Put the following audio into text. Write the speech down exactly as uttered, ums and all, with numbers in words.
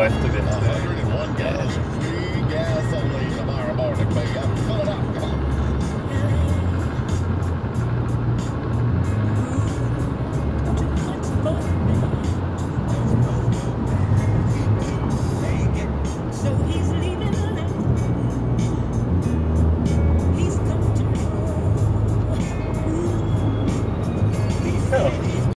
west of it. one hundred and one Yeah. guys.